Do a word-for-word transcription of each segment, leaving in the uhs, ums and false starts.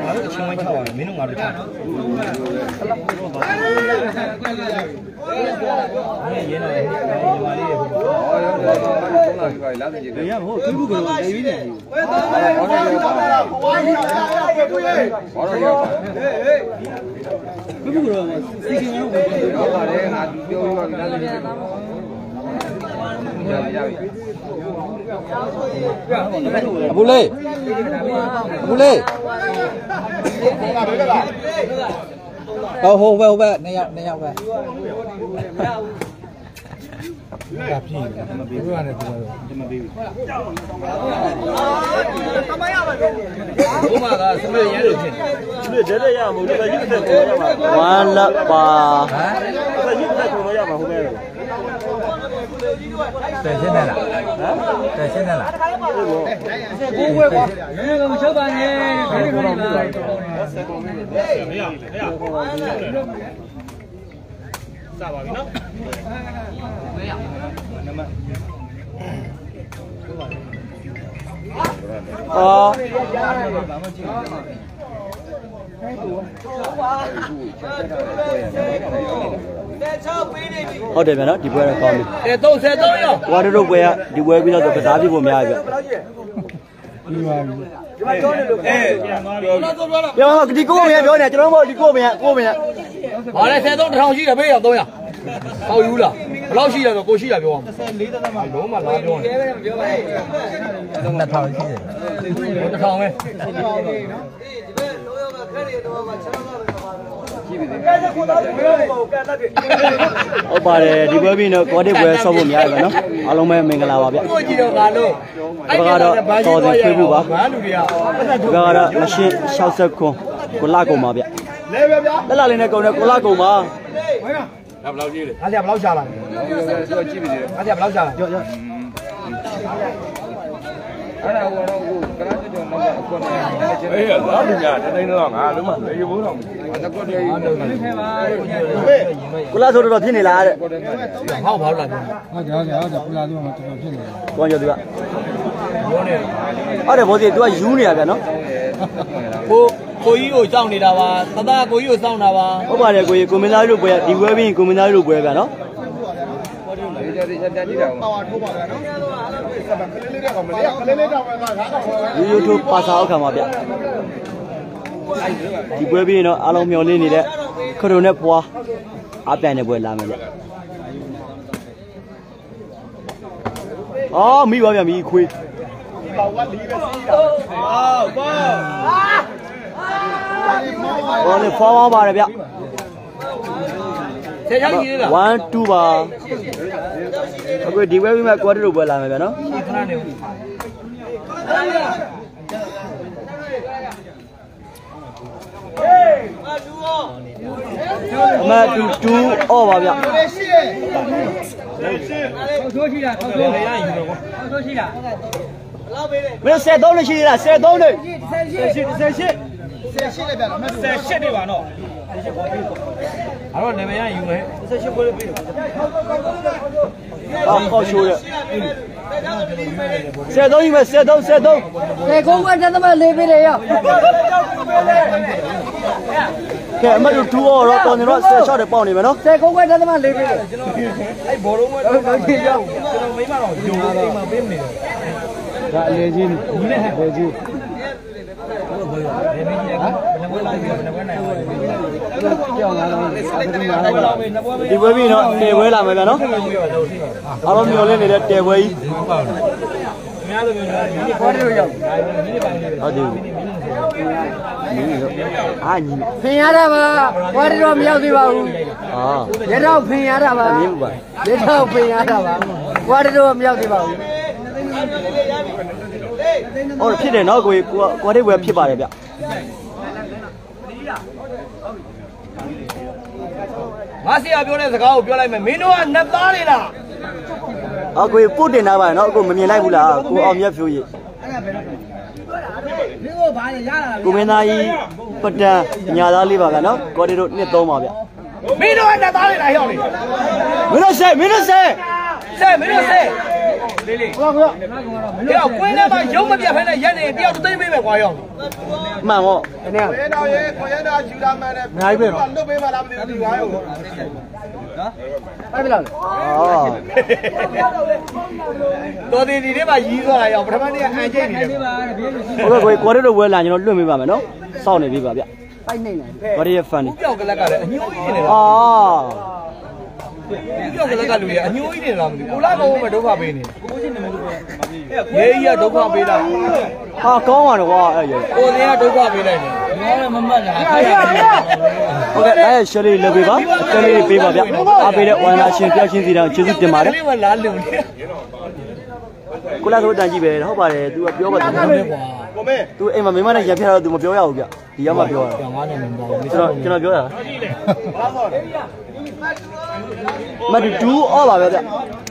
ချင်းဝိုင်းချောက်ရတယ်မင်းတို့ငါတို့ချောက်ရဲနေတယ်ညီမလေးရဲ့ဟောရောတော့လာပြီပါလားကြည့်ရမဟုတ်သူကတော့နေပြီနေဟောတော့ဟောတော့ဟေးဟေးသူကတော့စီကင်းရောဟုတ်ပါတယ်ငါပြောပြီးပါပြီလားကြည့်အဘူလေးအဘူလေးဟောဟိုဘက်ဟိုဘက်နှစ်ယောက်နှစ်ယောက်ပဲဒါပြည့်မပြီးဘူးရတယ်ပြောတယ်မပြီးဘူးတမရပါဘူးဘုမကစမေးရဲလို့ဖြစ်တယ်စမေးတဲတဲရမှာမဟုတ်ဘူးရစ်သက်ကိုရမှာဝါလပါဟမ်ရစ်သက်ကိုရမှာဟုတ်ကဲ့တယ်ရှင်းတယ်လားဟမ်တယ်ရှင်းတယ်လားကိုဘွဲကွာရေကမချုပ်ပါနဲ့ခရီးခရီးလာဆက်ကုန်ပြီမရမရစပါပြီနော်မရနမအော်ဟုတ်တယ်ဗျာနော်ဒီပွဲတော့ကောင်းပြီအဲသုံးဆယ်သုံးရောဝါဒတို့ပွဲကဒီပွဲပြီးတော့ကစားပြဖို့များပြီဗျပြီးပါပြီဒီမှာပြောနေလို့အဲပြောပြောဒီကိုမရပြောနေကျွန်တော်တို့ဒီကိုမရကိုမရဟာလေဆယ်သုံးတစ်ထောင်ရှိတယ်ဘေးရောသုံးရဟောက်ယူလားဘယ်လောက်ရှိလဲဆိုကိုရှိတာပြောအောင်လေးသက်သက်မှလုံးမလားပြောနေတယ်ပြောပါလေနှစ်ထောင်ရှိတယ်တစ်ထောင်ပဲဒီဘက်လိုရောကခက်ရတော့မှ6လောက်ပဲပါကြည့်ပြီကဲကိုသားတွေပြောနေပါဦးကဲတက်ပြီဟုတ်ပါတယ်ဒီပွဲပြီးတော့ကောတစ်ပွဲဆော့ဖို့များတယ်ဗျာနော်အားလုံးပဲမင်္ဂလာပါဗျာကိုကြည့်တော့ငါလို့အဲ့ဒီကတော့တော်တယ်ခွေးဖို့ပါဘာလူတွေကဒီကတော့မရှင်း၆၀ခွန်းကိုလာကုန်ပါဗျာလဲပဲဗျာတက်လာလေးနဲ့ကုန်တယ်ကိုလာကုန်ပါဝိုင်းလားဘယ်လောက်ကြီးလဲအားကြဘယ်လောက်ရှာလာပြောကြည့်ပြီလေအားကြဘယ်လောက်ရှာလာကြောက်ကြောက်အဲ့ဒါကတော့ကရာကျော်တော့အကွက်နဲ့အေးလားလူများတိုင်းတော့ငါလုံးမရေဘိုးတော့အကွက်တည်းခဲပါကုလားဆိုတော့ဖြစ်နေလားတဲ့ဟောက်ဘောက်လာတယ်ဟုတ်တယ်ဟုတ်တယ်ဟုတ်တယ်ကုလားဆိုတော့တော်တော်ဖြစ်နေတယ်ကိုကျော်သူကရောနေဟုတ်တယ်ဘောစီ तू ကယူနေရဗျာနော်ကိုကိုကြီးကိုစောင့်နေတာပါသသားကိုကြီးကိုစောင့်တာပါဟုတ်ပါတယ်ကိုကြီးကိုမင်းသားတို့ပွဲဒီပွဲပြီးကိုမင်းသားတို့ပွဲဗျာနော်ဒီကြဒီကြကြကြည့်တာပါဝါထိုးပါဗျာနော်ကလေးလေးတော့မလေးကလေးလေးတော့ငါကတော့ရိုးရိုးထိုးပါစာအောက်ခံပါဗျဒီပွဲပြီးရင်တော့အားလုံးမျှော်လင့်နေတဲ့ခရုံနဲ့ပွားအပြန်တဲ့ပွဲလာမယ်ဗျအော်မိပါဗျမိခွေးဒီပါဝတ်လီပဲစီးတာအော်ဘောဘောလေဖောင်းပါတယ်ဗျဆယ်ချောင်းကြီးလားone twoပါအခုဒီဝဲပြီးမှကွာတစ်လို့ပွဲလာမယ်ဗျာနော်ခဏနေဦးအမတူတူအော်ပါဗျာရှိတယ်ထောက်ထိုးရှိတာထောက်ထိုးရရင်ယူတော့ကွာထောက်ထိုးရှိတာဘယ်လောက်ပေးလဲမင်းဆယ်သုံးလို့ရှိသေးလားဆယ်သုံးလို့ဆယ်ရှစ်ဆယ်ရှစ်ဆယ်ရှစ်လည်းဗျာဆယ်ရှစ်နေပါတော့အဲ့တော့နေမရယူမယ်ဆယ်ရှစ်ပွဲလေးပေးတော့အော်ကောက်ရှိုးရဆယ်သုံးယူမယ်ဆယ်သုံးဆယ်သုံးဆယ်ကုန်းကတက်သမလေးပေးတယ်ရောကဲအမတို့တူအော်တော့တော်နေတော့ဆယ်ရှော့တယ်ပေါက်နေမယ်နော်ဆယ်ကုန်းကတက်သမလေးပေးတယ်ကျွန်တော်အဲ့ဘောလုံးကတော့ကြည့်ရအောင်ကျွန်တော်မိမတော့ယူအိမ်မှာပေးမနေတော့ဒါအလေကြီးညီနဲ့ဟဲ့ကြီးဒီပွဲပြီးတော့တဲပွဲလာမယ်ဗျာနော်အားလုံးမျှော်လင့်နေတဲ့တဲပွဲကြီးအများလိုမျိုးဒီပွဲတွေရောက်ဟုတ်တယ်အာညီဖင်ရတာပါပွဲတွေတော့မရောက်သေးပါဘူးဟာရတော့ဖင်ရတာပါမင်းပါရတော့ဖင်ရတာပါပွဲတွေတော့မရောက်သေးပါဘူးဟုတ်ဖြစ်တယ်နော်ကိုကိုကိုတဲ့ပွဲဖြစ်ပါတယ်ဗျငါဆရာပြောတဲ့စကားကိုပြောလိုက်မယ်မင်းတို့ကနှစ်သားနေလားအကိုပုတ်တင်တာပါနော်အကိုမမြင်လိုက်ဘူးလားကိုအောင်မြတ်ဖြိုးကြီးမင်းတို့ဘာလဲရလာကိုမင်းသားကြီးပတန်ညာသားလေးပါကနော်ကိုတဲ့တို့နှစ်သုံးပါဗျမင်းတို့ကနှစ်သားနေလားဟောက်လေမင်းတို့ဆဲမင်းတို့ဆဲဆဲမင်းတို့ဆဲဟုတ်ကဲ့ဟဲ့ကွင်းထဲမှာရုံးမပြတ်ဖိုင်းနဲ့ရက်နေတယောက်သိမ့်ပေးပဲကွာရောမှန်ပေါ့ဒီနေ့ရဲတော်ရဲခွန်ရဲတော်ယူလာမှန်းနဲ့အများကြီးပဲလွတ်ပေးပါလားမသိဘူးဒီကားရောနော်အဲ့ဒါလားအော်တော်ဒီဒီထဲမှာရီးသွားတာရောပထမနေ့ကအန်ကျိတ်နေတယ်ဟုတ်ကဲ့ကိုကိုရီတို့ဝဲလာကျွန်တော်လွတ်ပေးပါမယ်နော်စောင့်နေပြီပါဗျပိုက်နေတယ်ကိုရီရဲ့ fan ဦးပြောက်ကလက်ကလည်းအညိုးကြီးနေတယ်အာဦးပြောက်ကလက်ကလူကြီးအညိုးကြီးနေလားမသိဘူးကိုလာကောင်မဒုက္ခပေးနေကိုချင်းနေမယ်လို့ရဲကြီးကဒုက္ခပေးတာဟာကောင်းပါတော့ကွာအဲ့ရကိုစင်းကဒုက္ခပေးလိုက်တယ်ဒီကောင်လည်းမမှတ်တာဟုတ်ကဲ့အဲ့ရှယ်လေးလုပ်ပေးပါအကယ်လေးပေးပါဗျအားပေးတဲ့ဝမ်လာရှင်ပြောချင်းစီတောင်ကျေးဇူးတင်ပါတယ်လေးမလားလုံနေကိုလာဆိုတန်ကြည့်ပဲဟုတ်ပါတယ် तू ကပြောပါတော့ကွာကိုမဲ तू အိမ်မှာမိမနဲ့ရပြတော့ तू မပြောရဘူးဗျဒီရောက်မှပြောတာငါနဲ့မပြောဘူးကျွန်တော်ကျွန်တော်ပြောတာမတူတူအော်ပါဗျဗျ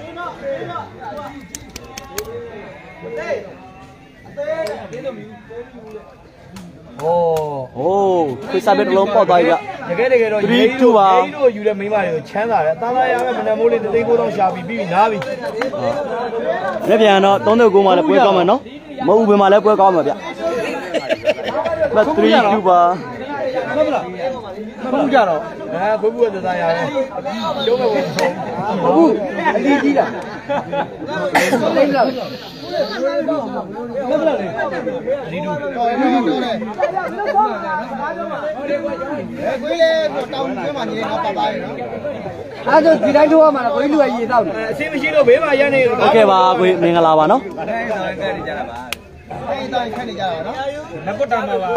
โอ้โอ้ခွေးစားပဲတစ်လုံးပေါက်သွားပြီဗျတကယ်တကယ်တော့ရေးတို့ပါရေးတို့ယူတဲ့မိန်းမတွေကိုချမ်းသာတယ်တာလာရမယ်မနက်မိုးလေးတိတ်ကိုတော့ရှာပြီးပြီးနားပြီလက်ပြန်တော့သုံးတော့ကိုမှလည်းပွဲကောင်းမှာနော်မဟုတ်ဘူးဘယ်မှာလည်းပွဲကောင်းမှာဗျမတ်три twoပါဟုတ်လားမဟုတ်ကြတော့အဲဘုဘူးကသာရတယ်ရှုံးမယ်ဝင်ရှုံးဘုဘူးအလီကြီးလားလိမ့်လားဟုတ်လားလေအလီတူတော်တယ်တော်တယ်အဲခွေးလေတောင်းကျွေးမှညီလေးတော့ပါပါရဲ့နော်အဲ့ဒါဒီတိုင်းထိုးရမှာလားခွေးလူကရေတောက်တယ်အဆင်မရှိတော့ဘေးမှာရနေโอเคပါခွေးမင်္ဂလာပါနော်အဲ့ဒါကဲနေကြတာပါအဲ့ဒါခက်နေကြတာနော်လက်ကွတ်တာမှာပါ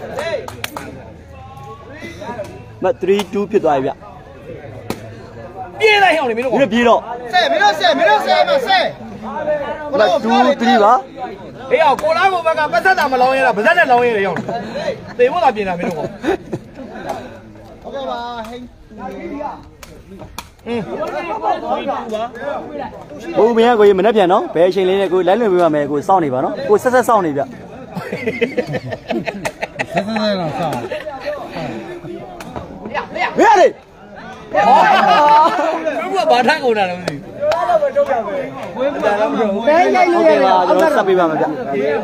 မတ်три twoဖြစ်သွားပြီဗျပြေးလိုက်အောင်လေမင်းတို့ကပြေးတော့ဆဲမင်းတို့ဆဲမင်းတို့ဆဲမဆဲမတ်two threeပါဟေးအောင်ကိုလားကိုဘက်ကပတ်သက်တာမလောင်းရတာပါဇက်နဲ့လောင်းရတယ်ရောက်သေဖို့သာပြင်တာမင်းတို့ကဟုတ်ကဲ့ပါဟိန်းอืมဘုံမင်းကိုမနေ့ပြန်နော်ဘယ်အချိန်လေးနဲ့ကိုလိုက်လွင်ပေးပါမယ်ကိုစောင့်နေပါနော်ကိုဆက်ဆက်စောင့်နေဗျဆက်ဆက်တော့စောင့်ရရလေဘုရားဘာထကုန်တာလဲမသိဘူးအဲ့တော့မထုတ်ရပဲဝင်းပါတော့မထုတ်ဘူးဘယ်ရိုက်လို့ရလဲကျွန်တော်ဆက်ပေးပါမယ်ဗျ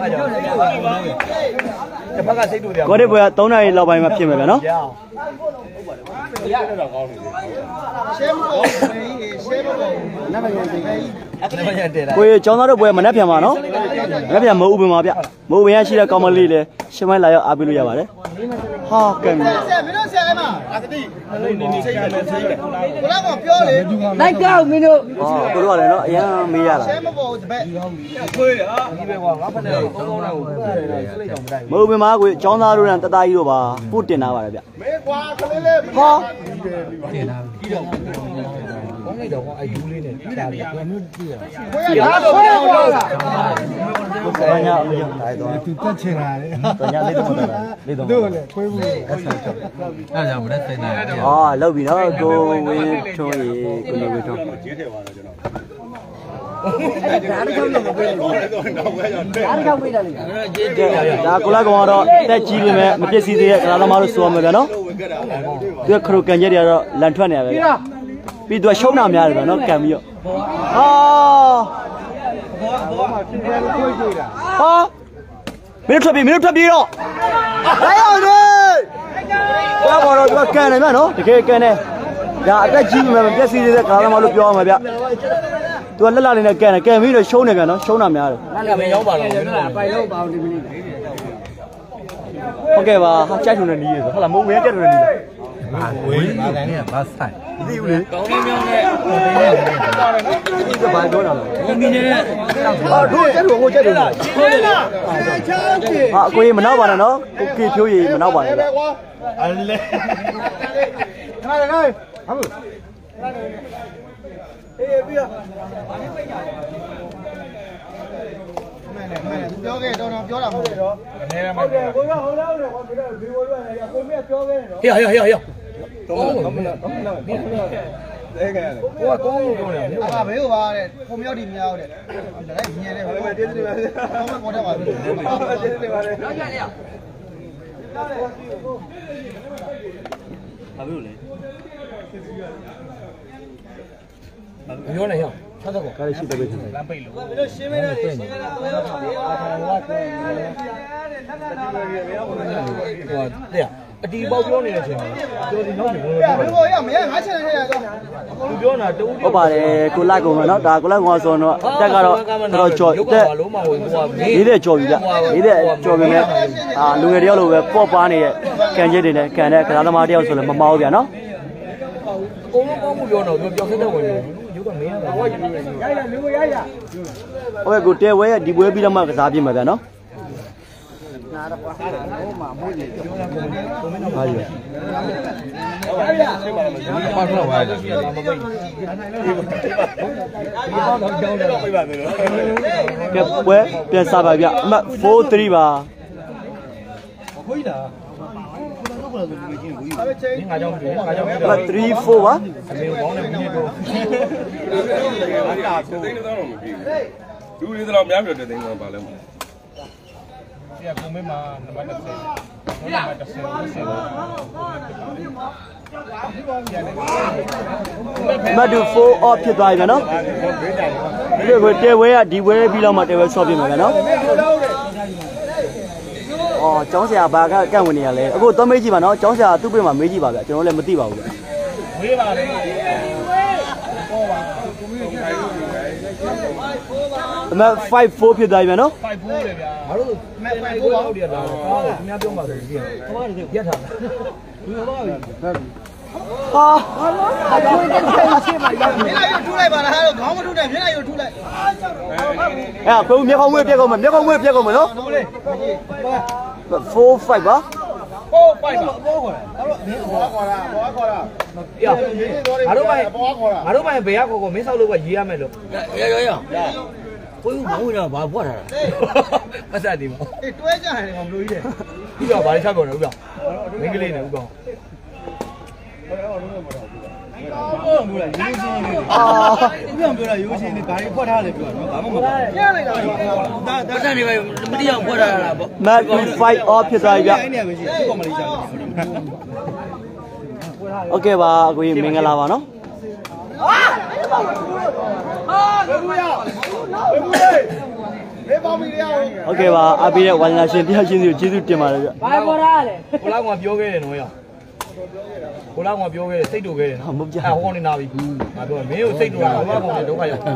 တစ်ဖက်ကစိတ်တူတယ်ကိုရီဘွယ်ကသုံးနာရီလောက်ပိုင်းမှာဖြစ်မယ်ဗျနော်ရတော့ကောင်းတယ်ရှဲမပေါ်ရှဲမပေါ်နမရန်တင်အဲ့ဒါမှတက်လာကိုရီကျောင်းသားတို့ဘွယ်မနေ့ပြန်ပါနော်မနေ့ပြန်မဟုတ်ဘူးပါဗျမဟုတ်ဘယ်ရရှိတဲ့ကောင်းမလေးလေရှင်းမိုင်းလာရောက်အားပေးလို့ရပါတယ်ဟာကဲမင်းတို့ဆရာမအတတိနေနေစိတ်နဲ့စိတ်နဲ့ကိုလာကပြောလေလိုက်ကောက်မင်းတို့ဟောကိုတို့ကလည်းနော်အရန်မေးရတာရှဲမပေါ်တပည့်ခွေးဟာဒီပဲကွာငါဖက်တဲ့သုံးသုံးနဲ့ကိုစလိတ်တော့မဟုတ်ဘူးမှာကိုကျောင်းသားတို့နဲ့တသားကြီးတို့ပါပို့တင်လာပါတယ်ဗျမေးကွာကလေးလေးဟောတင်လာပြီးတော့ကောင်းလိုက်တော့အယူလေးနဲ့ကြားပြီးဘယ်မျိုးကြည့်ရခွေးရတော့ပြောင်းတော့ဘာညာအရင်တိုင်းတော့သူတက်ချင်လာတယ်ဘာညာလေးတော့လေးတော့တို့လေခွေးဘူးအဲ့ဒါကြောင့်အဲ့ဒါကြောင့်မနဲ့စိတ်နေတယ်ဟာလောက်ပြီနော်ကိုဝင်းထွန်းရေကိုနေဝင်းထွန်းကျင်းတယ်ပါတော့ကျွန်တော်ဒါလည်းကြောက်လို့မပြေဘူးတော့ဝဲကြောင့်ဒါလည်းကြောက်ပေးတယ်လေဒါကိုလာကောင်ကတော့တက်ကြီးပေမဲ့မပြည့်စည်သေးတဲ့ကလာသမားတို့ဆိုရမှာဗျာနော်သူကခရိုကန်ကျက်တွေကတော့လန်ထွက်နေရပဲပြီးသူကရှုံးတာများတယ်ဗျာနော်ကံပြီးတော့ဟာဘောမှာဖြစ်တယ်လို့ပြောကြည့်တာဟာမင်းထွက်ပြီမင်းထွက်ပြီတော့လိုက်အောင်လေကိုလာကောင်တော့သူကကန်တယ်ဗျာနော်တကယ်ကန်တယ်ဒါအတက်ကြီးပေမဲ့မပြည့်စည်သေးတဲ့ကလာသမားတို့ပြောရမှာဗျာသူကလက်လာလေးနဲ့ကန်တယ်ကန်ပြီးတော့ရှုံးတယ်ဗျာနော်ရှုံးတာများတယ်အဲ့ဒါပဲရောက်ပါတော့အပိုင်လို့ပါအောင်ဒီမိနစ်ဟုတ်ကဲ့ပါဟာကြိုက်ထုံနဲ့နီးရဆိုဟုတ်လားမဟုတ်ဝင်းကြက်ထုံနဲ့နီးလားဝင်းမာကန်နဲ့ဘာဆိုင်မသိဘူးလေကောင်းလေးမြောင်းနဲ့ဒီကဘာပြောတာလဲဘုံကြီးနဲ့ဟာတို့ကြက်ထုံကိုကြက်ထုံလားဟုတ်လားချားကြီးဟာအကိုကြီးမနောက်ပါနဲ့နော်ကိုကေဖြိုးကြီးမနောက်ပါနဲ့ဗျအလဲခဏလေးနော်ဟုတ်အေးပြီးတော့ပြောခဲ့တော့တော့ပြောတာမဟုတ်ဘူးတော့အနေနဲ့ဟုတ်တယ်ကိုကဟိုလောက်တော့ကိုကဒီဝေးရတယ်ကိုမြတ်ပြောခဲ့တယ်ဟေးဟေးဟေးဟေးတော့တော့မလားတော့မလားမင်းတော့အဲကလည်းကိုကကောင်းလို့ပြောတယ်အာဘေးဟိုပါတဲ့ကိုမြောက်ဒီမြောက်တဲ့လည်းညင်တယ်ဟိုမှာတင်းနေပါစေတော့မပေါ်တော့ပါဘူးတင်းနေပါလေတော့ကြလေဘာလို့လဲပြောနေရဆက်တော့ကားရှိတဲ့ပဲလမ်းပိတ်လို့ရှင်းမလို့ရှင်းနေတာဟိုတဲ့အတီပေါက်ပြောနေတဲ့အချိန်မှာပြောဒီနောက်ကိုပြောဘယ်လိုရမရငါချက်နေရတော့သူပြောတာတူဟုတ်ပါတယ်ကိုလိုက်ကုန်မယ်နော်ဒါကိုလိုက်ကုန်ဆိုတော့တက်ကတော့တော်ကြော်တက်လုံးမဝင်ဟိုကလေးတဲ့ကြော်ပြီဗျလေးတဲ့ကြော်ပြီမဲ့အာလူငယ်တယောက်လိုပဲပေါ့ပါနေတဲ့ကန်ကျစ်တွေနဲ့ကန်တဲ့ကစားသမားတယောက်ဆိုလည်းမမောဘူးဗျနော်အကုန်လုံးကောင်းမှုပြောတော့ပြောပြောဆက်တဲ့ဝင်လို့ရုပ်ကမင်းရတာဟုတ်ရရလူကိုရရဟုတ်ကဲ့ကိုတဲဝဲရဲ့ဒီပွဲပြီးတော့မှကစားပြမှာဗျနော်နားတော့ပါဟိုမှာမွေးနေပြောတာကိုကိုမင်းတော့ပါရရပါတော့ပါမပိတ်ဒီတော့ကြောင်းတော့ပြပါမယ်လို့ကဲပွဲပြန်စားပါဗျအမှတ် four three ပါခွေးလား你俺家不对，俺家不对。three four 吧。 没有光的不能多。 လူတွေတော့များပြတဲ့တင်ကပါလဲမ။ဒီကကိုမေမှာနံပါတ်tenနံပါတ်ten မတ်တူ four off ဖြစ်သွားပြီနော်ဒီကိုတဲဝဲကဒီဝဲပြီးတော့မှတဲဝဲဆော့ပြမှာနော်အော်ကျောင်းဆရာဘာကကန့်ဝင်နေရလဲအခုတော့မေးကြည့်ပါနော်ကျောင်းဆရာသူ့ပြင်မှာမေးကြည့်ပါဗျကျွန်တော်လည်းမသိပါဘူးဗျဝေးပါလေအမfive fourဖြစ်သွားပြီနော် five fourလေဗျာငါတို့မက်five fourလောက်တည်းလားကောင်းတယ်ခင်ဗျားပြောပါဆိုကြည့်ဟောတယ်ရက်ထားဘူးဟောပါပြီဟာအကွင်းတက်ချက်မှာရောက်နေလိုက်ရထူလိုက်ပါလားဟာခေါင်းမထူနဲ့မျက်နှာရထူလိုက်အဲ့ဘုံမျက်ခေါင်းမွေးပြက်ကုန်မယ်မျက်ခေါင်းမွေးပြက်ကုန်မယ်နော်four five ပါ four fiveပါဘောခေါ်တာအဲ့တော့မင်းဘောခေါ်တာဘောခေါ်တာရငါတို့ပိုင်းဘောခေါ်တာငါတို့ပိုင်းဘယ်ရခေါ်ခေါ်မင်းဆောက်လို့ကရေးရမယ်လို့ရရရကိုယ်ကဘောဝင်တော့ဘာပွားတာပတ်သက်တယ်မအေးတွဲကြတယ်ကောင်ဘလို့ကြီးတယ်ဥပ္ပဘာလေးချက်ပြောတယ်ဥပ္ပမင်းကလေးနဲ့ဥပ္ပဟုတ်ဘူးလားရိုးချင်းလေးအာပြောပြောတာရိုးချင်းလေးဘာတွေဖွက်ထားလဲပြောတော့ဘာမှမဟုတ်ဘူးပြလိုက်တာပတ်သက်နေပဲမတိအောင်ဖွက်ထားတာပေါ့ match five off ဖြစ်သွားပြီဗျအဲ့နေပဲရှိဒီကောင်မလေးကြောက်โอเคပါအကိုကြီးမင်္ဂလာပါနော်ဟာဟာဘယ်လိုရဘယ်လိုလဲမေးပါမီရအောင်โอเคပါအပေးတဲ့ဝါသနာရှင်တရားရှင်စီကိုကျေးဇူးတင်ပါတယ်ဗျဘာပေါ်တာလဲကိုလောက်ကောင်ပြောခဲ့တယ်နော်ရကိုလောက်ကောင်ပြောခဲ့တယ်စိတ်တူခဲ့တယ်နော်မဟုတ်ကြဟိုကောင်နေနာပြီငါပြောမင်းကိုစိတ်တူတာဟိုကောင်နေဒုက္ခရောက်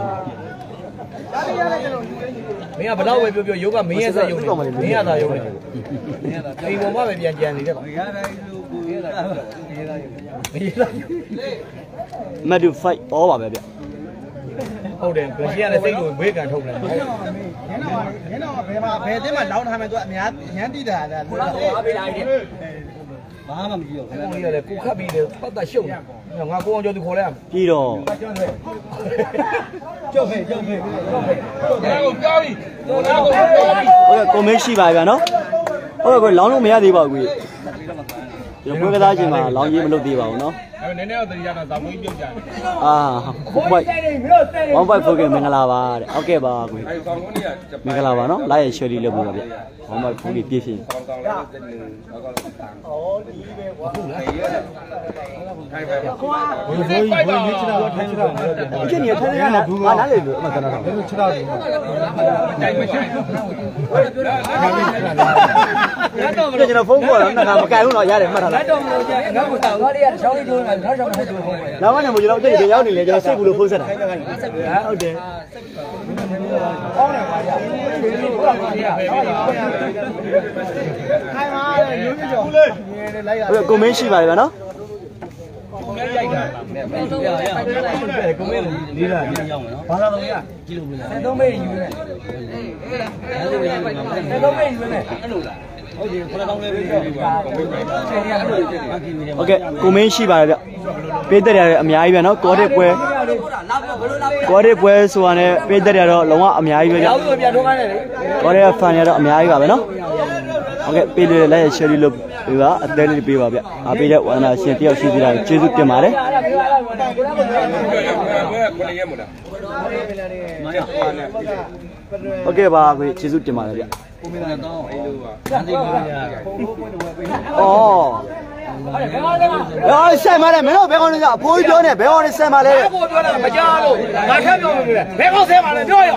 မင်းကဘယ်တော့ပဲပြောပြောယောဂမင်းရဲ့ဆက်ယုံနေမင်းရတာယုံနေမင်းရတာအိမ်ပေါ်မှာပဲပြန်ကြံနေတဲ့ကောင်ရတာလို့ကိုရတာရတာမင်းရတာမတ်တူfive all ပါပဲဗျဟုတ်တယ်ဘယ်ရှိရလဲစိတ်လို့ဝေးကန်ထုတ်တယ်ဟုတ်တယ်ညနေညနေဘယ်မှာဘယ်အတင်းမှာလောင်းထားမယ်သူကအများညမ်းတိတာလားကိုလာသွားပေးလိုက်တယ်ဘာမှမကြည့်တော့ဘူးကိုကြီးရတယ်ကိုခတ်ပြီးတယ်ပတ်သက်ရှုပ်နေငါကိုအောင်ကျော်သူခေါ်လိုက်ပြီးတော့ကျော်ဖေကျော်ဖေကျော်ဖေကျော်ဖေပြောပြီကျော်နာကိုဟုတ်ကဲ့ကွန်မန့်ရှိပါဗျာနော်ဟုတ်ကဲ့လောင်းလို့မရသေးပါဘူးကြီးကျွန်တော်ပွဲကစားချိန်မှာလောင်းကြီးမလုပ်သေးပါဘူးနော်အဲ့နည်းနည်းတော့တတိယတော့ဇာမွေးပြုတ်ကြတယ်အာဟုတ်ပါone five four ကမင်္ဂလာပါတဲ့ဟုတ်ကဲ့ပါကိုမင်္ဂလာပါနော်လာရရှယ်လီလုပ်ပါဗျone five four ပြည့်ရှင်အော်ဒီပဲကွာဟုတ်လားထိုင်ပါကွာဘယ်လိုဘယ်လိုချစ်တာထိုင်ချစ်တာဖြစ်နေထိုင်ရတာဘာနားလေလို့အမှန်တမ်းတော့ဘယ်လိုချစ်တာတိုင်မချိုင်ကျွန်တော်ဖုန်းခေါ်တော့ငါမကင်ဘူးတော့ရတယ်မှတ်ထားလိုက်တော့ငါ့ကိုတောင်းတော့ရချောင်းလေးကျိုးနေတာနောက်ချောင်းမဟုတ်ဘူးဖုန်းခေါ်လာမနဲ့မကျွန်တော်အတိတ်ကရောက်နေလေကျွန်တော်စိတ်ဘူးလို့ဖုန်းဆက်တာဟုတ်တယ်ကောင်းတယ်ပါဗျာဟုတ်ပါပါဗျာခိုင်ပါလေရိုးပြကြောလိုက်ရဟုတ်ကွန်မန့်ရှိပါလေဗျာနော်ကွန်မန့်ရိုက်တာကိုမန့်လေးလာပြန်ရောက်မယ်နော်ဘာသာတော်ရကြည့်လို့မလားဆက်သုံးမေးယူနေဆက်သုံးမေးယူနေအဲ့လိုလားဟုတ်ပြီခဏတောင်းလေးပြီးတော့โอเคကွန်မန့်ရှိပါလေဗျပေးတဲ့ရတယ်အများကြီးပဲနော်ကောတစ်ပွဲကောတစ်ပွဲဆိုတာနဲ့ပေးတဲ့ရတော့လုံးဝအများကြီးပဲဗျရောက်ဆိုပြန်ထိုးခိုင်းတယ်လေကောတစ်ဖန်ရတော့အများကြီးပါပဲနော်โอเคပေးလို့လိုက်ရရှယ်ရီလို့ပြပါအသေးလေးပေးပါဗျအားပေးတဲ့ဝါနာရှင်တယောက်ရှိသေးတာကျေးဇူးတင်ပါတယ်โอเคပါကိုကျေးဇူးတင်ပါတယ်ဗျကိုမင်းတော့အဲ့လိုပါစမ်းသိပါဗျာဩ啊，三马嘞，没有别讲的，不会讲的，别讲的三马嘞。 不讲了，不讲了，马上讲不了，别讲三马了，不要。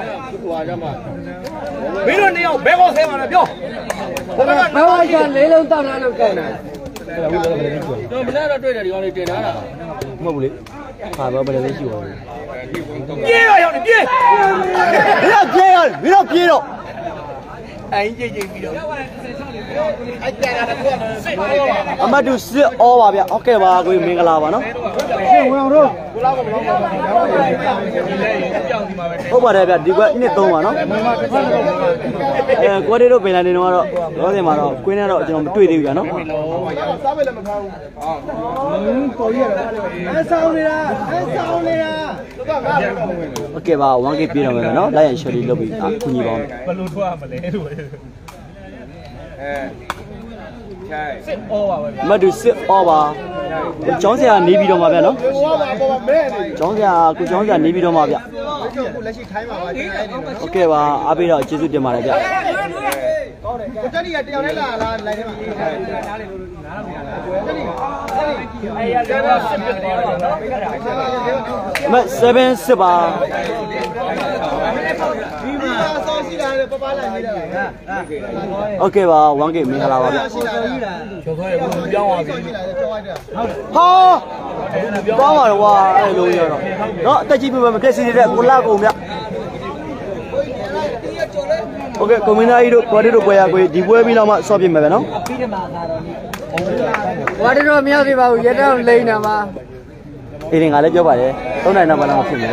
没人要，别讲三马了，不要。我们没往下来了，到哪能搞呢？ 这不来了，对着地方里对着了。 我不嘞，啊，我不来喜欢。 别呀，兄弟，别！ 不要别呀，不要别了。 哎，这这别了。 အမတူစစ်ဩပါဗျဟုတ်ကဲ့ပါကိုမင်္ဂလာပါနော်ဟုတ်ပါတယ်ဗျဒီကွက်နှစ်သုံးပါနော်အဲကိုရီတို့ပင်လာနေတော့တော့လောဆယ်မှာတော့ကွင်းနဲ့တော့ကျွန်တော်မတွေ့သေးဘူးဗျနော်စားပဲလည်းမထားဘူးဟင်းပေါ်ရတယ်အဲဆောင်းနေတာအဲဆောင်းနေတာတော့ငါလည်းဟုတ်ကဲ့ပါ one k ပြေးတော့မယ်နော်လိုက်ရရှော်လေးလုပ်ပြီးအခုညီပါဦးဘယ်လိုထွက်ရမလဲလို့အဲစစ်ဩပါပဲမတူစစ်ဩပါကျောင်းဆရာနေပြီးတော့မှာဗျနော်ကျောင်းဆရာကိုကျောင်းဆရာနေပြီးတော့မှာဗျအခုလက်ရှိထိုင်းပါပါတင်လိုက်နေတယ်ဟုတ်ကဲ့ပါအားပေးတော့ကျေးဇူးတင်ပါတယ်ဗျကောင်းတယ်ကိုတက်ဒီကတယောက်နဲ့လာလာလိုက်နေမှာနားလေလို့နားလို့မရဘူးတက်ဒီအဲ့ရတော့စစ်ပြတယ်နော်မsevenစစ်ပါဒီမှာဆောင်းစီလာတယ်ပပလာနေတယ်ဟုတ်ကဲ့ပါ one k မင်္ဂလာပါဗျကျော်ခေါ်ရဘူးပြောင်းသွားပြီပြောင်းလိုက်တယ်ဟာကောင်းပါတော့ကွာအဲ့လိုရတော့နော်အသက်ကြီးပြမပြည့်စည်တဲ့ကိုလာကုန်ဗျโอเคကွန်မင်းသားကြီးတို့ကွာတီတို့ပွဲရကိုဒီပွဲပြီးတော့မှဆော့ပြမယ်ပဲနော်ပြီးတယ်မှာသာတော့နိကွာတီတို့မရောက်သေးပါဘူးရက်တော့လိမ့်နေမှာအေးရင်ငါလည်းပြောပါတယ်သုံးနိုင်တော့မှလည်းမဖြစ်မယ်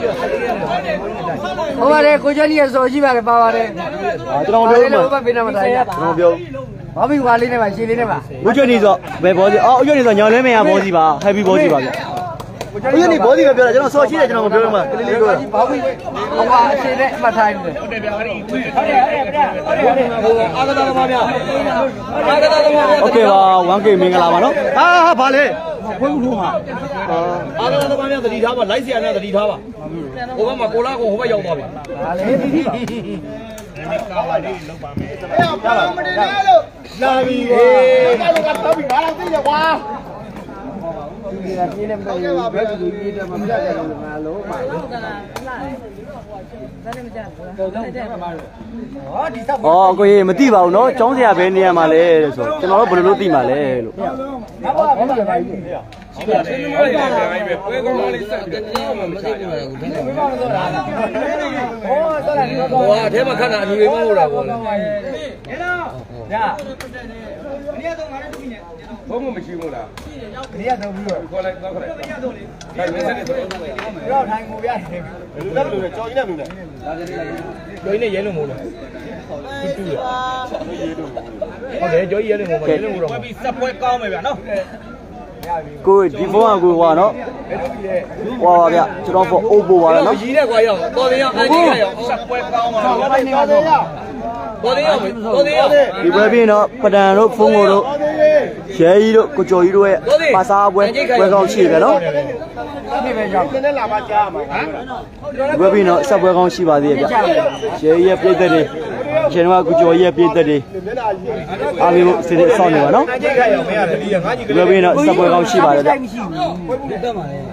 ဟုတ်ပါတယ်ကိုကျော်ကြီးရစော်ရှိပါတယ်ပါပါတယ်ဟာကျွန်တော်ပြောလို့ဘာပေးနေမှာတိုင်းကျွန်တော်ပြောဘာပြီးကွာလေးနဲ့ပါရှည်လေးနဲ့ပါဝှကျွတ်နေဆိုဘယ်ဘောစီအော်ဝှကျွတ်နေဆိုညောင်လဲမရဘောစီပါဟက်ပီဘောစီပါဗျဝှကျွတ်နေဘောစီပဲပြောတာကျွန်တော်စော်ရှိတယ်ကျွန်တော်မပြောလို့မှကလေးလေးပြောတာဘာပြီးဟိုကအရှည်နဲ့အမှတ်ထားနေတယ်ဟုတ်တယ်ဗျာအဲ့ဒီဟုတ်တယ်ဟုတ်တယ်ဟုတ်တယ်ဟိုအာဂတာသမားများအာဂတာသမားများโอเคပါ one k မင်္ဂလာပါနော်ဟာဟာဘာလဲခွေးဘူးလို့ဟာအာဂတာသမားများသတိထားပါလိုက်ဆရာများသတိထားပါဟိုဘက်မှာကိုလာကိုဟိုဘက်ရောက်သွားပြီဟာလေဒီဒီကာဝါလေးလောက်ပါမယ်အဲ့ဘာမနေနဲ့လို့လာပြီဟေးအဲ့လိုကတော့ပြီငါတော့သိရကွာဒီကပြင်းနေမယ်ဘယ်သူကြီးတယ်မပြတ်တယ်လို့ငါလုံးပါဟုတ်ကဲ့လားဒါလည်းမကြဘူးတော့တဲ့မှာဟောဒီဆောက်ဩကိုကြီးမသိပါဘူးเนาะကျောင်းဆရာဘယ်နေရာမှာလဲလို့ဆိုကျွန်တော်တို့ဘယ်လိုလုပ်သိမှာလဲလို့ဘာဘာဘာလဲပါကြီးရှိပါတယ်ဟုတ်တယ်ပဲပွဲကောင်းလေးစက်တယ်မသိဘူးလားကိုဒီနေ့မဟုတ်တော့လားဟောတော့လားဒီတော့ဟောအထဲမှာခဏအလူတွေမဟုတ်တာပေါ့လေဟဲ့လားညာမနေ့ကတော့ငါလည်းတူနေဘုံမရှိဘူးလားမနေ့ကတော့ပြီးတော့ခေါ်လိုက်တော့ခေါ်လိုက်မနေ့ကတော့လေဒါမင်းဆက်နေတော့တော့ထိုင်ကိုရတယ်လူတက်လို့ကြော်ကြီးနဲ့လူနဲ့ကြော်ကြီးနဲ့ရဲလို့မဟုတ်လားတူတူရဟုတ်တယ်ကြော်ကြီးရဲလို့မဟုတ်ရဲလို့မဟုတ်တော့ပြီးစက်ပွဲကောင်းမယ်ဗျာနော်ကိုဒီဖုန်းကကိုဟွာနော်ဟွာပါဗျကျွန်တော်ဖုန်းအိုးပို့ပါနော်ရီးတဲ့ကွာရောက်တော်တယ်ရောက်အန်ကြီးရောက်စက်ပွဲကောင်းပါတော့တော်တယ်ရောက်တော်တယ်ရောက်တော်တယ်ရောက်ဒီပွဲပြီးတော့ပဒံတို့ဖုန်းကိုတို့ရဲကြီးတို့ကိုကျော်ကြီးတို့ရဲ့ပါစားပွဲပွဲကောင်းရှိတယ်နော်ဒီပဲရောက်နည်းနည်းလာမှကြားမှာဟမ်ဒီပွဲပြီးတော့စက်ပွဲကောင်းရှိပါသေးရဲ့ဗျရဲကြီးရဲ့ပြည့်တဲ့တွေကျွန်တော်ကကိုကျော်ကြီးရဲ့ပြည့်တဲ့တွေအားပေးဖို့စစ်စစ်ဆောင်းနေပါနော်အကြိတ်ခါရောက်မရတယ်ဒီကငါကြီးကလေးတော့စပွဲကောင်းရှိပါတယ်ဗျမရှိဘူးတက်ပါလေ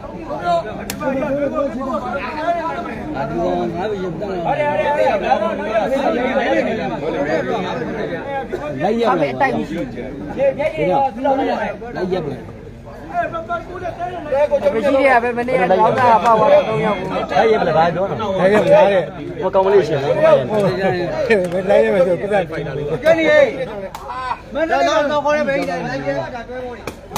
အာဒီကောင်ငါပဲရုပ်တက်ဟုတ်တယ်ဟုတ်တယ်လိုက်ရမယ်တိုက်မရှိဘူးရေရေရောသူ့လောက်လိုက်လိုက်ရမယ်မရှိရပဲမနေ့ကလောက်တာပေါ့ပါတော့၃ယောက်ကိုလိုက်ရမလားဘာပြောတော့လိုက်ရမလားတဲ့မကောင်းမလေးရှင်နော်လိုက်ရမယ်ဆိုပြဿနာဖိုင်တာလေးကျန်နေဟေးမနေ့ကတော့ခေါ်ရမယ်လိုက်ရတာတွဲဖို့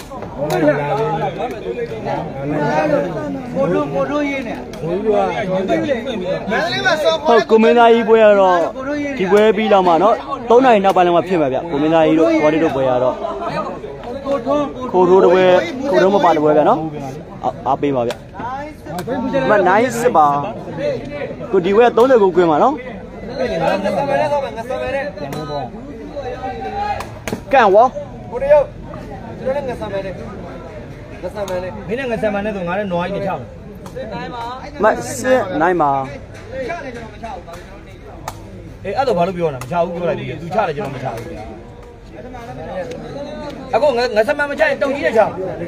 ကိုတို့ကိုတို့ရေးနေကိုတို့ကမန္တလေးမှာစောဟုတ်ကွန်မင်းသားကြီးပွဲရတော့ဒီပွဲပြီးတော့မှနော်၃နိုင်နောက်ပိုင်းလောက်မှဖြစ်မှာဗျကွန်မင်းသားကြီးတို့ဘော်ဒီတို့ပွဲရတော့ခိုးထိုးတပွဲခိုးထိုးမပါတပွဲဗျနော်အားပေးပါဗျမနိုင်စစ်ပါကိုဒီဝဲသုံးတယ်ကိုကွင်းပါနော်ကန်ဝါကိုတယောက်ကျွန်တော်လည်းငါဆမ်းမယ်နဲ့ငါဆမ်းမယ်နဲ့မင်းနဲ့ငါဆမ်းမယ်နဲ့ဆိုငါလည်းနွားကြီးနဲ့ချောက်စစ်နိုင်ပါမစစ်နိုင်ပါချတယ်ကျွန်တော်မချဘူးအေးအဲ့တော့ဘာလို့ပြောတာမချဘူးပြောလိုက်ပြီသူချတယ်ကျွန်တော်မချဘူးအခုငါငါစမမချိုင်တုံကြီးတဲ့ချောင်း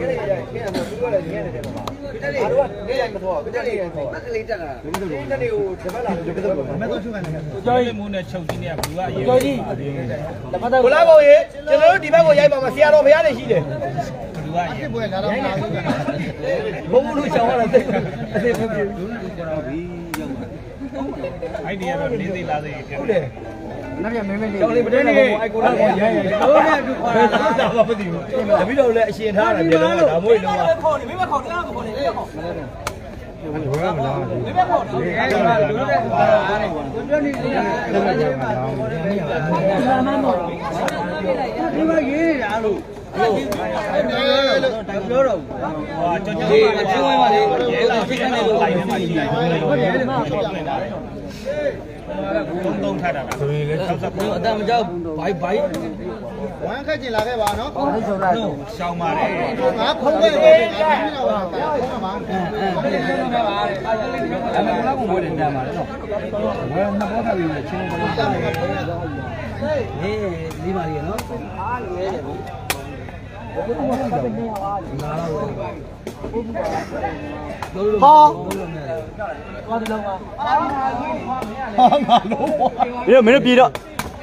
这里，这里不错，这里不错，这里这个，这里有什么啦？没多出来那个。交易木呢，抽筋呢，不啊？交易。我那个爷，这都地方我爷爸爸写了不要的戏的。不会拿到哪里？我不能想话了，这这这这。idea တော့နေသေးလားသိဖြစ်တယ်။နောက်ပြန်မင်းမင်းလေးကျောင်းလေးပတဲ့တော့အိုက်ကိုလာကိုရဲရဲ။ဟုတ်တယ်သူခေါ်တာတော့မသိဘူး။တပည့်တော်လည်းအရှင်ထားတာပြေတော့ဒါမွေးလုံးကခေါ်နေမင်းမခေါ်တရားမခေါ်နေလေခေါ်။ဘယ်မှာလား။မင်းမခေါ်တော့။အဲ့ဒါကတို့တဲ့ဟာတဲ့။ကိုပြောနေတယ်။လာမမော။ဒီမှာရေးနေတာလို့ပြောတော့ဟာကြောင်ကြောင်ချင်းဝိုင်းပါလေရဲလာဖြစ်နေလို့လိုက်နေမှရှိတယ်ဟုတ်တယ်မှာသုံးသုံးထားတာဆိုရင်လည်း၆၀အတန်မကြောက်ဘိုက်ဘိုက်ဝမ်းခက်ကျင်လာခဲ့ပါနော်ဟုတ်တယ်ဆိုတော့ရှောင်းပါတယ်ငါဖုံးခဲ့တယ်အင်းတော့ပါဖုံးမှာအဲအဲခဲ့ပါအဲ့ဒါကဘယ်လိုတမ်းပါလဲနော်ဘယ်နှစ်ဘောထားပြီးချင်းဘယ်လိုတမ်းလဲဟေးဒီပါလေနော်အားရဲတယ်ဟာဟာမင်းတို့ပြေတော့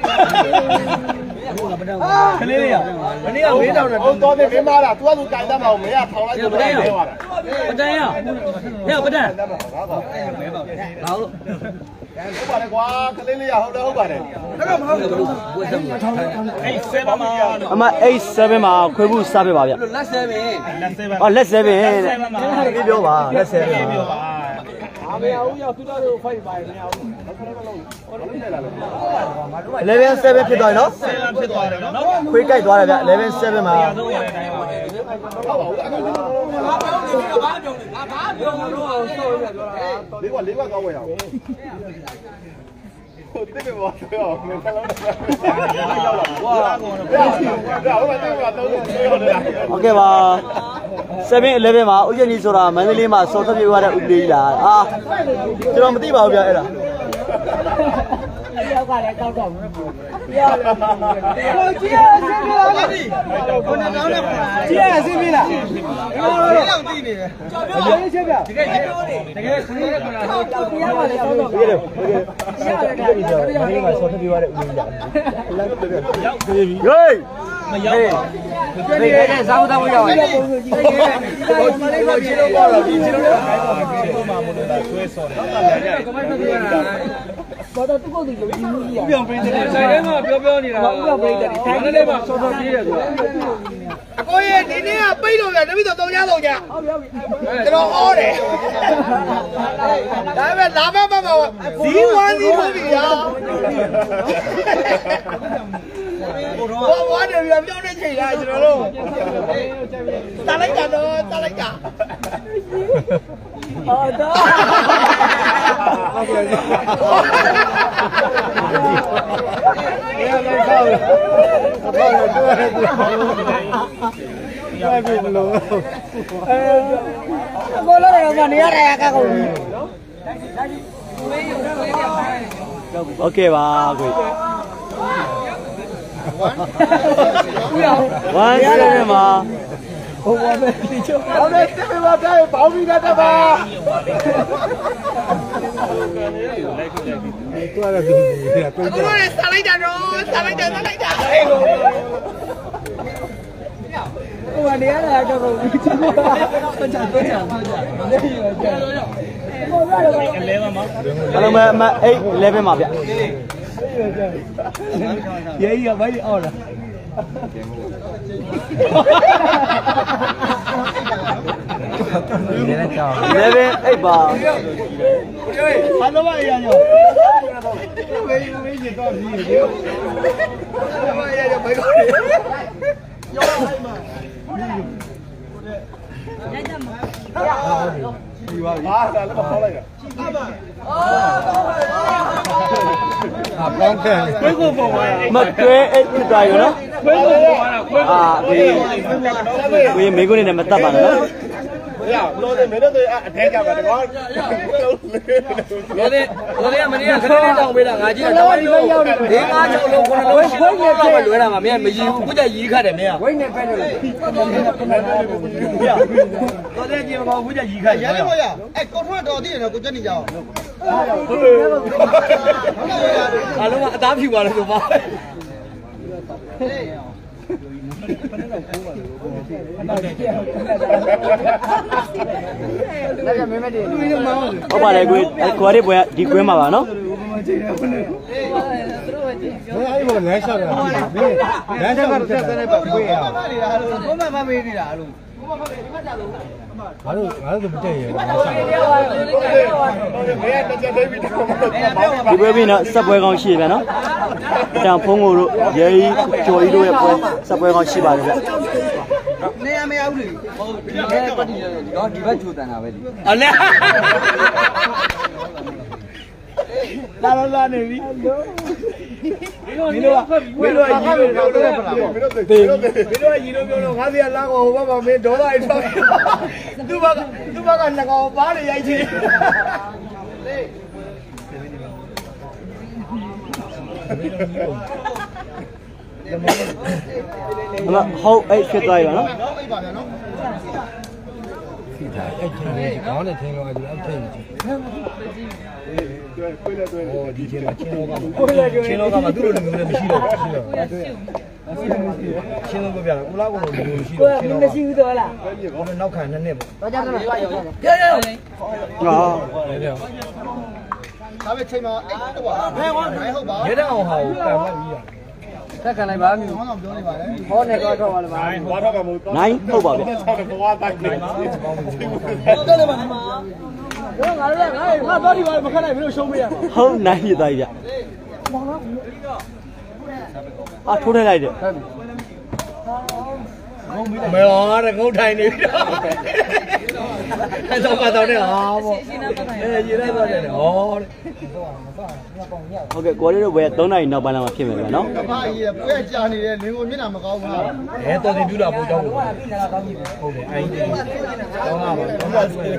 ကလေးလေးရမနေ့ကဝေးတောင်တယ်တော့တော့မင်းမားတာ तू ကသူကြိုင်တတ်မအောင်မင်းကထောင်လိုက်ဆိုတော့လဲသွားတာပဒံရဟဲ့ပဒံဘာလို့ဟုတ်ပါတယ်ကွာကလေးလေးရဟုတ်တယ်ဟုတ်ပါတယ်အဲ့တော့မဟုတ်ဘူးဝယ်စမ်းအဲ့ seven မှာအမeight sevenမှာခွဲဖို့စားပြပါဗျလက် seven လက် seven အော်လက် seven တဲ့ဒီပြောပါလက် seven ပြောပါအာမရအောင်ရောက်သူတို့တို့ five ပါတယ်မရအောင်နောက်ခဏလုံးဟောလုံးနေလာလို့ eleven sevenဖြစ်သွားပြီနော် seven ဖြစ်သွားတယ်နော်ခွေးကြိုက်သွားတယ်ဗျeleven sevenမှာဟုတ်ပါဘူးအခုဘာပြောနေလဲဘာပြောနေဘာပြောနေလို့အောင်ဆိုရပြောတာလေးကလေးကကောင်းဝယ်အောင်ဟုတ်တယ်ဘောဆိုရအောင်မင်းကလုံးရောက်လာဝါဟုတ်ပါတယ်ကတော့တော့ပြောနေတာโอเคပါseven elevenမှာဥယျာဉ်ကြီးဆိုတာမန္တလေးမှာစောသပြေရတဲ့ဥပဒေကြီးလားအာကျွန်တော်မသိပါဘူးဗျအဲ့ဒါယောက်ကလည်းတောက်တော့ဘူးပြောလို့ကိုကြီးအဆင်ပြေလားဒီကိုနေကောင်းနဲ့ခေါ်တာကြီးအဆင်ပြေလားဒီလောက်သိနေတယ်ကြောက်ပြောရေးချက်ပြတကယ်ပြောနေတကယ်ခရီးရခေါ်တာတောက်တရားပါလေတောက်တော့ဟုတ်တယ်ဟုတ်တယ်ဒီကနေ့ဒီမှာစောသပြေရတဲ့ဥပဒေကြီးလားလမ်းပြပြရောက်ပြီဟေးမရောက်ပါဘူးဒီနေ့ဇာတ်တောက်ရောက်တယ်ပုံစံကြီးတယ်ကိုကြီးကိုကြီးတော့ပေါ့ဒီချင်းတော့ခိုင်းပါဒီမှာမလို့ဆွဲဆော်တယ်ကမတ်ပြောတာဘာတော့သူ့ကိုယ်သူလို့ယူကြီးဥပြောင်းပေးတယ်ဆိုင်ထဲမှာပြောပြောနေတာဥပြောင်းပေးတယ်ဒီတိုင်းလေးမှာဆော်ဆော်ပြေးတယ်ဆိုတာအကိုရဲ့ဒီနေ့ကပိတ်လို့ရတယ်တပိတော့သုံးရသုံးကြဟုတ်ပြီဟုတ်ပြီကျွန်တော်ဩတယ်ဒါပေမဲ့လာမမမဇီးဝမ်းဇီးလို့ပြီရာဘောဘောတယ်ပြပြောင်းနေချိန်လာကျွန်တော်တို့တာလိုက်တာတော့တာလိုက်တာအော်တော့ဟုတ်ကဲ့ဒီလိုဆောက်တော့တော့တွေ့ရတယ်ဘယ်လိုလဲအဲဘောလုံးတော့မနေရတဲ့ကကုန်โอเคပါကိုone sevenမှာဟိုဘာပဲဒီချုပ်ဟောတယ်တက်ပါဗျာပေါင်းပြီးတက်ပါတော်ရပြီဒီကတော့တော်ရစားလိုက်တာတော့စားလိုက်တာစားလိုက်တာအေးကိုဟိုကနေရတာတော့ဘူးဒီကတော့ပတ်ချာပတ်ချာပတ်ချာနေရကြဟိုရတော့ elevenမှာအလုံးမဲ့eight elevenမှာဗျရဲကြီးကဘာကြီးအော်လား eleven eightပါဟာတော့အရာညောဝေးဝေးချတော့ပြီရောဘာရရဘယ်လိုလဲရောလိုက်မှာရိုက်တယ်မှာဒီပါဘာသာလည်းမခေါ်လိုက်တာအာဘောင်းကန်ခွေးကိုပုံပါမတွဲအဲ့ဖြစ်သွားရောနော်ခွေးကိုပုံပါခွေးကိုအာဒီဝေးမေကုန်းနေနဲ့မတတ်ပါနဲ့နော်ရလို့တယ်မင်းတို့အထဲကြပါတကောလို့တယ်လို့တယ်မင်းကခဏလေးတောင်းပေးတာငါကြည့်တော့ဒီငါး၆လုံးခုနလုံးရှိနေတော့လွယ်တာမှာမင်းမရည်ဘူးခုကျရည်ခတ်တယ်မင်းကဝိတ်နဲ့ပဲလို့လို့တယ်ကြည့်မကောခုကျရည်ခတ်ရရတယ်ဘောရအဲ့ကိုထွန်းတော်တည်ရတော့ကိုကျက်နေကြအောင်အားလုံးကအသားဖြူပါလို့ဆိုပါဟုတ်ပါတယ်ကိုကိုရီပွဲဒီကွင်းမှာပါနော်အဲ့ဘောလမ်းလျှောက်တာလမ်းလျှောက်တာတက်တဲ့ဘက်ခွေးရဘုမမမေးနေတာအဲ့လိုငါတို့ငါတို့မတည့်ရဘူးဒီပွဲပြီးတော့စက်ပွဲကောင်းရှိပြန်နော်တန်ဖုံးကိုတို့ရဲကြီးကျော်ကြီးတို့ရဲ့ပွဲစက်ပွဲကောင်းရှိပါတယ်ဗျနေရမရဘူးလေဟုတ်ဒီဘက်ပတ်တီဒီတော့ဒီဘက်ဂျူတန်တာပဲလေအလဲလာလာလာနေပြီမင်းတို့ကမင်းတို့ကရီလို့ပြောတော့မလားမင်းတို့တေမင်းတို့ကရီလို့ပြောတော့ငါစီကလာကောဟိုဘက်မှာမင်းဒေါ်လာအိတ်တော့သူ့ဘက်ကသူ့ဘက်ကနှစ်ကောင်ပါးနေရိုက်ချင်အမဟုတ်အဲ့ဖြစ်သွားရနော်အဲ့ပါဗျာနော်ဖြစ်တာအဲ့ချင်းခေါင်းနဲ့ချင်းတော့အဲ့ဒီအောက်ထိပ်ကြီးခွေးလက်တွဲဟောဒီချင်းတော့ချင်းတော့ကချင်းတော့ကမှသူ့လိုမျိုးလည်းမရှိတော့ဘူးချင်းတော့ချင်းတော့ပြပြကိုလာကတော့မျိုးမရှိတော့ချင်းတော့မရှိဘူးတော့လားနောက်ခံနှစ်နှစ်ပေါ့တော့ကြတော့ရောက်ရောက်ရရဟာဒါပဲချိန်မှာအဲ့တော့ဘယ်ဟောနိုင်ဟုတ်ပါရဲတဲ့အောင်ဟာကိုပန်လိုက်ပြီးရတက်ခံလိုက်ပါမျိုးဟောတော့ပြောနေပါလေဟောနေတော့တော့ပါလားဟောတော့ကမို့နိုင်ဟုတ်ပါပြီဆောက်တော့ဘဝတိုင်းနေပါတော့လည်းပါမှာတော့ငါလည်းငါငါတော့ဒီဘာမခက်နိုင်မင်းတို့ရှုံးပေးရဟုတ်နိုင်ရသားကြီးဗျအာထိုးထည့်လိုက်တယ်မေဟောတဲ့ငုတ်ထိုင်နေပြီတော့အဲ့တော့ကတော့တဲ့ဟာပေါ့အဲရေရဲတော့တယ်ဟောတဲ့ဟုတ်ကဲ့ကိုရီတို့ဘယ်သုံးနာရီနောက်ပိုင်းလာမှဖြစ်မယ်ဗျာနော်အဖကြီးပွဲကြာနေတယ်လင်ကိုမျက်နှာမကောင်းဘူးလားအဲတော်တင်ပြလာပို့ကြောင်းဟုတ်တယ်အဲ့ဒီတော့ငါပါတော့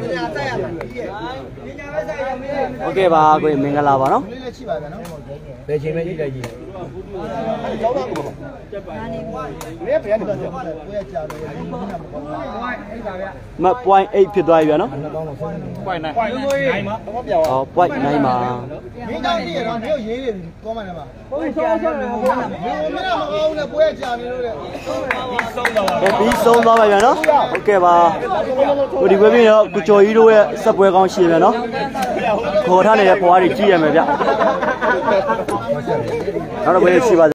ဟုတ်ကဲ့ပါကိုမင်္ဂလာပါနော်လေးလေးရှိပါဗျာနော်ဘယ်ချိန်ပဲကြည့်လိုက်ကြည့်ကျောင်းသားကိုလေဘယ်ကနေတော့ပွဲကြာတယ်လင်ကိုမျက်နှာမကောင်းဘူးမ point eight ဖြစ်သွားပြီဗျာနော် point nine point nine မှာတော့ပြောင်းအော် point nine မှာမင်းတောင်းနေရတော့မြို့ရေးနေပြီကောင်းမှန်းမှာဟုတ်ဆောင်းဆောင်းနေမှာမင်းမင်းမကောင်းနဲ့ပွဲကြာနေလို့လေပြီးဆုံးတော့ပါပြီးဆုံးသွားပါဗျာနော်ဟုတ်ကဲ့ပါကိုဒီပွဲပြီးတော့ကိုကျော်ကြီးတို့ရဲ့စက်ပွဲကောင်းရှိဗျာနော်ခေါ်ထားနေတဲ့ဘွားတွေကြည့်ရမယ်ဗျနောက်တော့ဘယ်ရှိပါ